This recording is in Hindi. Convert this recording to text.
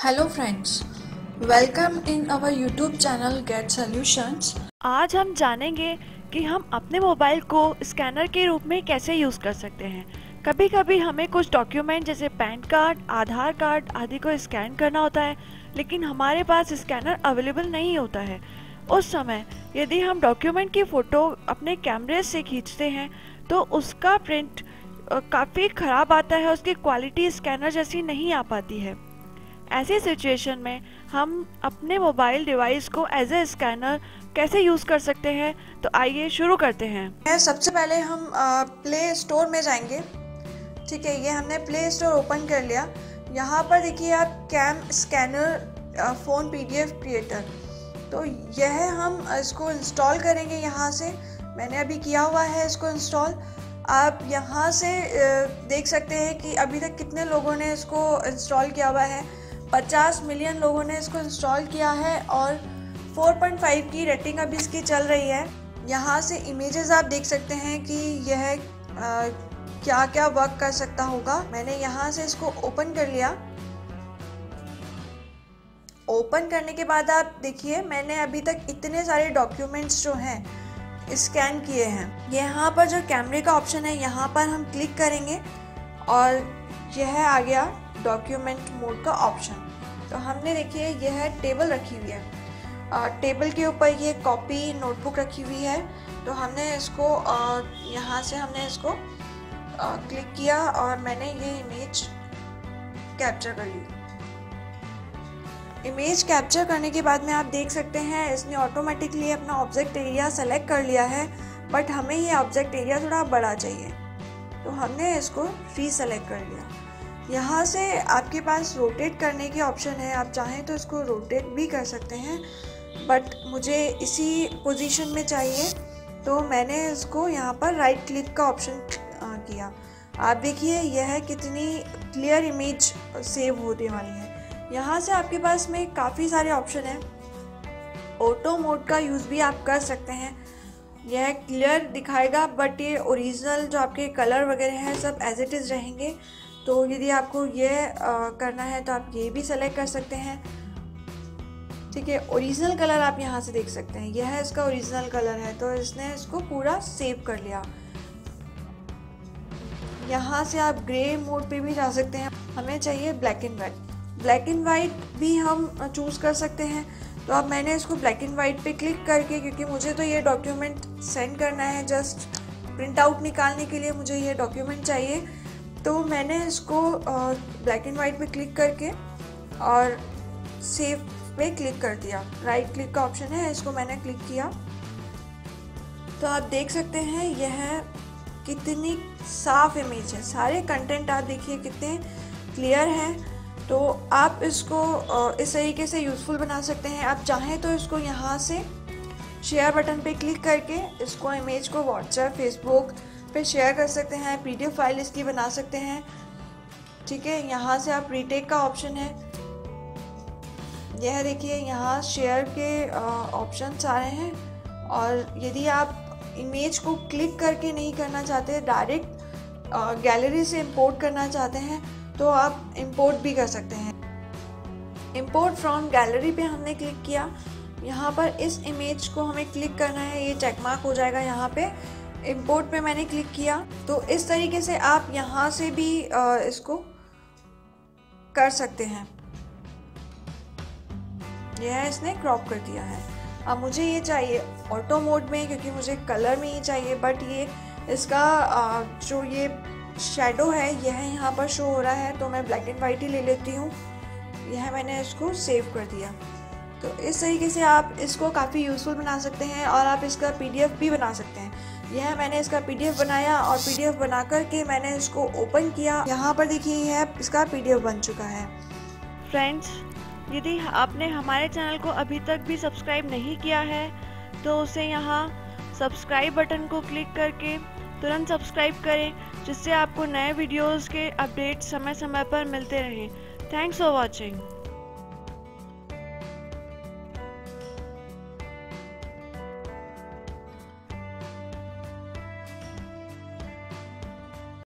Hello friends, welcome in our YouTube channel get solutions. आज हम जानेंगे कि हम अपने मोबाइल को स्कैनर के रूप में कैसे यूज़ कर सकते हैं। कभी कभी हमें कुछ डॉक्यूमेंट जैसे पैन कार्ड, आधार कार्ड आदि को स्कैन करना होता है, लेकिन हमारे पास स्कैनर अवेलेबल नहीं होता है। उस समय यदि हम डॉक्यूमेंट की फ़ोटो अपने कैमरे से खींचते हैं तो उसका प्रिंट काफ़ी ख़राब आता है, उसकी क्वालिटी स्कैनर जैसी नहीं आ पाती है। ऐसी सिचुएशन में हम अपने मोबाइल डिवाइस को एज ए स्कैनर कैसे यूज़ कर सकते हैं, तो आइए शुरू करते हैं। सबसे पहले हम प्ले स्टोर में जाएंगे। ठीक है, ये हमने प्ले स्टोर ओपन कर लिया। यहाँ पर देखिए आप cam scanner phone PDF creator, तो यह हम इसको इंस्टॉल करेंगे यहाँ से। मैंने अभी किया हुआ है इसको इंस्टॉल। आप यहाँ से देख सकते हैं कि अभी तक कितने लोगों ने इसको इंस्टॉल किया हुआ है। 50 मिलियन लोगों ने इसको इंस्टॉल किया है और 4.5 की रेटिंग अभी इसकी चल रही है। यहाँ से इमेजेस आप देख सकते हैं कि यह क्या क्या वर्क कर सकता होगा। मैंने यहाँ से इसको ओपन कर लिया। ओपन करने के बाद आप देखिए मैंने अभी तक इतने सारे डॉक्यूमेंट्स जो हैं स्कैन किए हैं। यहाँ पर जो कैमरे का ऑप्शन है यहाँ पर हम क्लिक करेंगे और यह आ गया डॉक्यूमेंट मोड का ऑप्शन। तो हमने देखिए यह टेबल रखी हुई है। टेबल के ऊपर ये कॉपी नोटबुक रखी हुई है। तो हमने इसको यहाँ से हमने इसको क्लिक किया और मैंने ये इमेज कैप्चर कर ली। इमेज कैप्चर करने के बाद में आप देख सकते हैं इसने ऑटोमेटिकली अपना ऑब्जेक्ट एरिया सेलेक्ट कर लिया है, बट हमें ये ऑब्जेक्ट एरिया थोड़ा बड़ा चाहिए, तो हमने इसको रीसेलेक्ट कर लिया। यहाँ से आपके पास रोटेट करने की ऑप्शन है, आप चाहें तो इसको रोटेट भी कर सकते हैं, बट मुझे इसी पोजीशन में चाहिए तो मैंने इसको यहाँ पर राइट क्लिक का ऑप्शन किया। आप देखिए यह कितनी क्लियर इमेज सेव होने वाली है। यहाँ से आपके पास में काफ़ी सारे ऑप्शन हैं। ऑटो मोड का यूज़ भी आप कर सकते हैं। यह क्लियर दिखाएगा, बट ये ओरिजिनल जो आपके कलर वगैरह हैं सब एज इट इज़ रहेंगे। तो यदि आपको ये करना है तो आप ये भी सेलेक्ट कर सकते हैं। ठीक है, ओरिजिनल कलर आप यहाँ से देख सकते हैं, यह इसका ओरिजिनल कलर है, तो इसने इसको पूरा सेव कर लिया। यहाँ से आप ग्रे मोड पे भी जा सकते हैं। हमें चाहिए black and white. Black and white भी हम चूज़ कर सकते हैं। तो अब मैंने इसको ब्लैक एंड वाइट पे क्लिक करके, क्योंकि मुझे तो ये डॉक्यूमेंट सेंड करना है, जस्ट प्रिंट आउट निकालने के लिए मुझे ये डॉक्यूमेंट चाहिए, तो मैंने इसको ब्लैक एंड वाइट पे क्लिक करके और सेव पे क्लिक कर दिया। राइट क्लिक का ऑप्शन है, इसको मैंने क्लिक किया। तो आप देख सकते हैं यह कितनी साफ इमेज है। सारे कंटेंट आप देखिए कितने क्लियर हैं। तो आप इसको इस तरीके से यूज़फुल बना सकते हैं। आप चाहें तो इसको यहाँ से शेयर बटन पे क्लिक करके इसको इमेज को व्हाट्सएप, फेसबुक पे शेयर कर सकते हैं। पीडीएफ फाइल इसकी बना सकते हैं। ठीक है, यहाँ से आप रीटेक का ऑप्शन है, यह देखिए यहाँ शेयर के ऑप्शन आ रहे हैं। और यदि आप इमेज को क्लिक करके नहीं करना चाहते, डायरेक्ट गैलरी से इंपोर्ट करना चाहते हैं, तो आप इंपोर्ट भी कर सकते हैं। इंपोर्ट फ्रॉम गैलरी पे हमने क्लिक किया। यहाँ पर इस इमेज को हमें क्लिक करना है, ये चेक मार्क हो जाएगा यहाँ पे। इंपोर्ट पे मैंने क्लिक किया। तो इस तरीके से आप यहाँ से भी इसको कर सकते हैं। यह इसने क्रॉप कर दिया है। अब मुझे ये चाहिए ऑटो मोड में, क्योंकि मुझे कलर में ही चाहिए, बट ये इसका जो ये शेडो है यह यहाँ पर शो हो रहा है, तो मैं ब्लैक एंड वाइट ही ले लेती हूँ। यह मैंने इसको सेव कर दिया। तो इस तरीके से आप इसको काफ़ी यूज़फुल बना सकते हैं और आप इसका पीडीएफ भी बना सकते हैं। यह मैंने इसका पीडीएफ बनाया और पीडीएफ बना करके मैंने इसको ओपन किया। यहाँ पर देखिए यह इसका पीडीएफ बन चुका है। फ्रेंड्स, यदि आपने हमारे चैनल को अभी तक भी सब्सक्राइब नहीं किया है तो उसे यहाँ सब्सक्राइब बटन को क्लिक करके तुरंत सब्सक्राइब करें, जिससे आपको नए वीडियोस के अपडेट समय समय पर मिलते रहें। Thanks for watching.